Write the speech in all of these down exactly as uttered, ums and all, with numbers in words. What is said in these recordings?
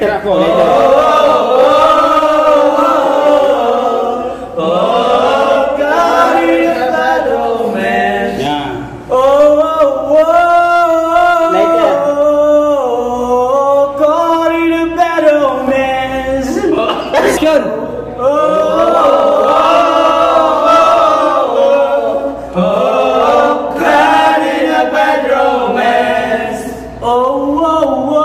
Later ako. Oh, Later. oh, oh, caught in a bad romance. Yan. Oh, oh, oh, Later. oh, caught in a bad romance. Action! Oh, oh, oh, oh, caught in a bad romance. Oh, oh,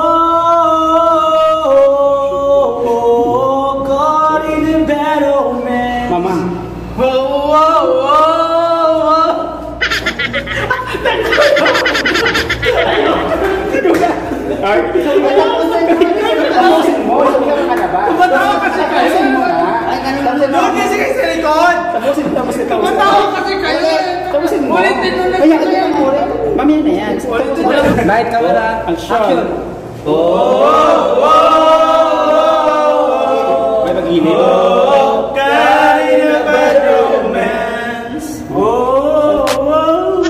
oh, caught in a bad romance. Mama. Oh, oh, oh, oh. Ay, tapusin mo. Hindi ka makalaba. Tumatawa kasi kayo. Tapusin mo na. Doon kasi kayo sa likod. Tapusin mo. Tapusin mo. Tumatawa kasi kayo. Tapusin mo. Ulitin mo na. Kaya ka naman ulit. Mamaya na yan. Ulitin mo na. Light camera. Action. Oh, oh, oh. May mag-init. Oh, caught in a bad romance. Oh, oh, oh.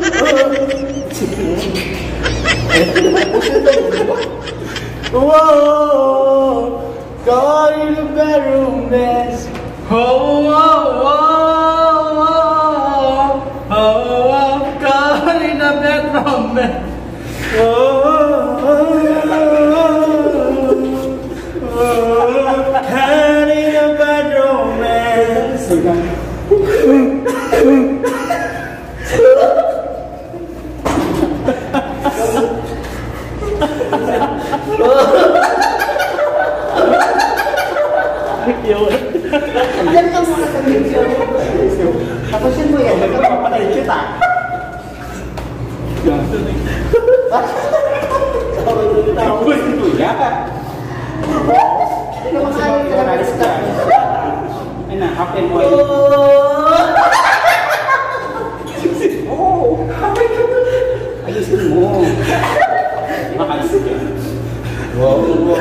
Whoa, caught in a bad romance. Oh, oh, oh, oh, oh, caught in a bad romance. Oh, oh, oh, caught in a bad romance. Diyan ka muna sa video. Tapusin mo yan. Ito papatay kita. Tapusin mo yan. Hindi naman kaya ka na stop. Ay na, half and oil. Ayusin mo. Makalis ka. Wow, wow,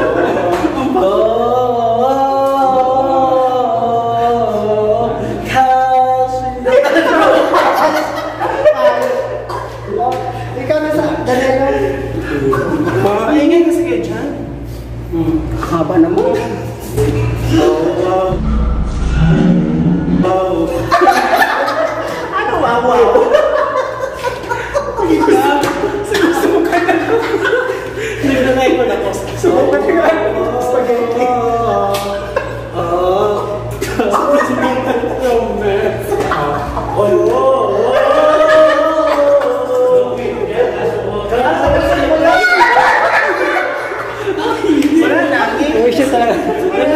Ikaw na sa Danilo. Maingay kasi kayo dyan. haba naman. Ano wow wow? Sumusukan na ko. Nagdanay ko na ko. Sumukan na ko. Spaghetti. Uy, siya talaga.